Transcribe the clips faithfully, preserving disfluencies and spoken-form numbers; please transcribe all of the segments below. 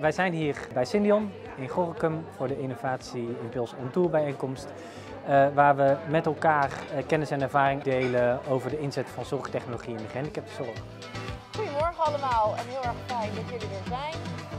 Wij zijn hier bij Syndion in Gorinchem voor de Innovatie Impuls on Tour bijeenkomst. Uh, waar we met elkaar uh, kennis en ervaring delen over de inzet van zorgtechnologie in de gehandicaptenzorg. Goedemorgen allemaal en heel erg fijn dat jullie er zijn.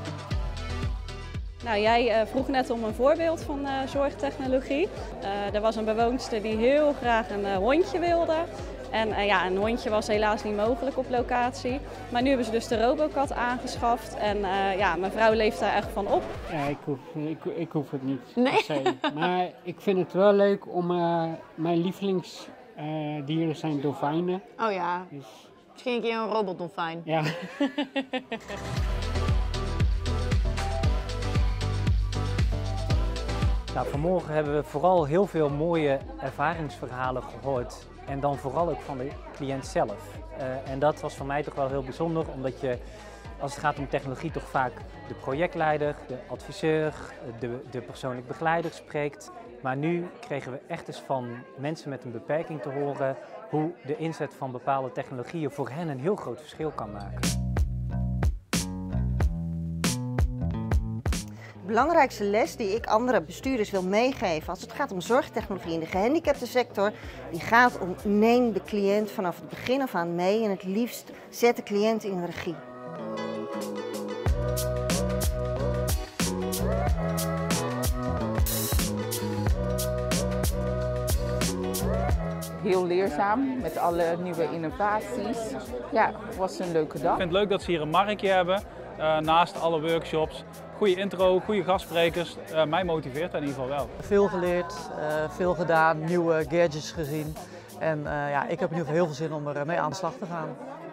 Nou, jij uh, vroeg net om een voorbeeld van uh, zorgtechnologie. Uh, er was een bewoonster die heel graag een uh, hondje wilde. En uh, ja, een hondje was helaas niet mogelijk op locatie. Maar nu hebben ze dus de Robocat aangeschaft en uh, ja, mijn vrouw leeft daar echt van op. Ja, ik hoef, ik, ik hoef het niet Nee. per se. Maar ik vind het wel leuk om, uh, mijn lievelingsdieren uh, zijn dolfijnen. Oh ja, Dus, misschien een keer een robotdolfijn. ja. Nou, vanmorgen hebben we vooral heel veel mooie ervaringsverhalen gehoord. En dan vooral ook van de cliënt zelf. Uh, en dat was voor mij toch wel heel bijzonder, omdat je als het gaat om technologie toch vaak de projectleider, de adviseur, de, de persoonlijk begeleider spreekt. Maar nu kregen we echt eens van mensen met een beperking te horen hoe de inzet van bepaalde technologieën voor hen een heel groot verschil kan maken. De belangrijkste les die ik andere bestuurders wil meegeven als het gaat om zorgtechnologie in de gehandicaptensector, die gaat om neem de cliënt vanaf het begin af aan mee en het liefst zet de cliënt in regie. Heel leerzaam met alle nieuwe innovaties. Ja, het was een leuke dag. Ik vind het leuk dat ze hier een marktje hebben, uh, naast alle workshops. Goede intro, goede gastsprekers. Uh, mij motiveert dat in ieder geval wel. Veel geleerd, uh, veel gedaan, nieuwe gadgets gezien. En uh, ja, ik heb in ieder geval heel veel zin om er mee aan de slag te gaan.